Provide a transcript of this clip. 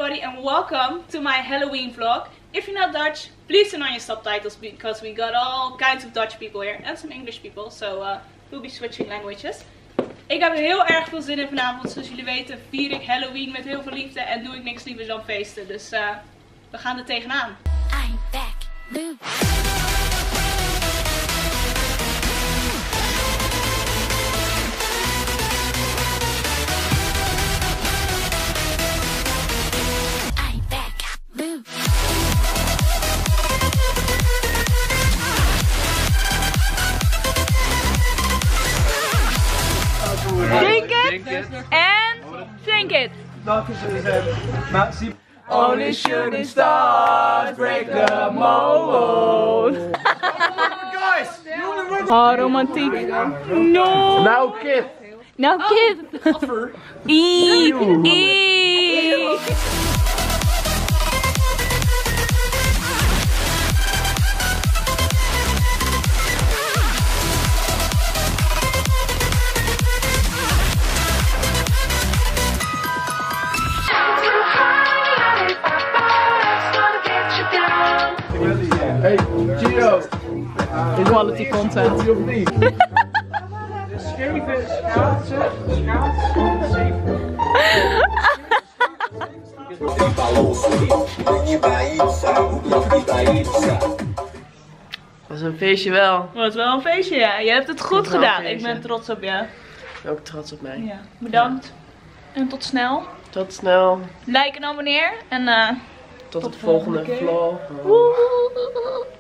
everybody and welcome to my Halloween vlog. If you're not Dutch, please turn on your subtitles because we got all kinds of Dutch people here and some English people. So we'll be switching languages. Ik heb er heel erg veel zin in vanavond. Zoals jullie weten vier ik Halloween met heel veel liefde en doe ik niks liever dan feesten. Dus we gaan er tegenaan. I'm back. Blue. Drink it and think it. Only shooting stars break the mold. Oh, romantiek. No. Nou, kid. Nou, kid. Eee. Hey, Gio. Quality content. Of niet? Scheven schaatsen. Dat is een feestje wel. Wat wel een feestje, ja. Je hebt het goed gedaan. Ik ben trots op je. Ik ben ook trots op mij. Ja. Bedankt. En tot snel. Tot snel. Like en abonneer. En tot de volgende vlog. Woe.